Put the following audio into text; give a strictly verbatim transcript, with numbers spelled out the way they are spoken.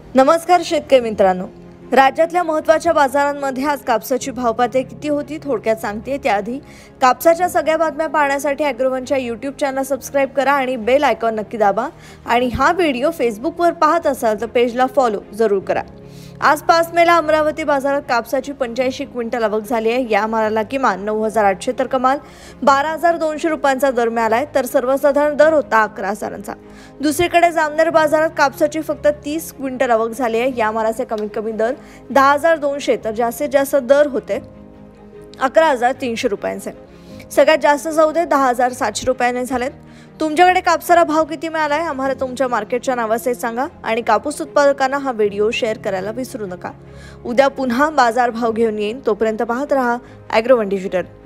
नमस्कार शेतकरी मित्रांनो, राज्यातल्या महत्त्वाच्या बाजारांमध्ये आज कापसाची भावपातळी किती होती थोडक्यात सांगते. त्याआधी कापसाच्या सगळ्या बातम्या पाहण्यासाठी ॲग्रोवनच्या यूट्यूब चॅनल सबस्क्राईब करा आणि बेल आयकॉन नक्की दाबा. आणि हा व्हिडिओ फेसबुकवर पाहत असाल तर पेजला फॉलो जरूर करा. आज पाच मेला अमरावती बाजारात कापसाची पंच्याऐंशी क्विंटल आवक झाली आहे. या मालाला किमान नऊ हजार आठशे तर कमाल बारा हजार दोनशे रुपयांचा दर मिळालाय, तर सर्वसाधारण दर होता अकरा हजारांचा. दुसरीकडे जामनेर बाजारात कापसाची फक्त तीस क्विंटल आवक झाली आहे. या मालाचे कमीत कमी दर दहा हजार दोनशे तर जास्तीत जास्त दर होते अकरा हजार तीनशे रुपयांचे. सगळ्यात जास्त सौदे दहा हजार सातशे रुपयाने झालेत. तुमच्याकडे कापसाला भाव किती मिळालाय आम्हाला तुमच्या मार्केटच्या नावासहित सांगा आणि कापूस उत्पादकांना हा व्हिडिओ शेअर करायला विसरू नका. उद्या पुन्हा बाजार भाव घेऊन येईन, तोपर्यंत पाहत रहा ॲग्रोवन डिजिटल.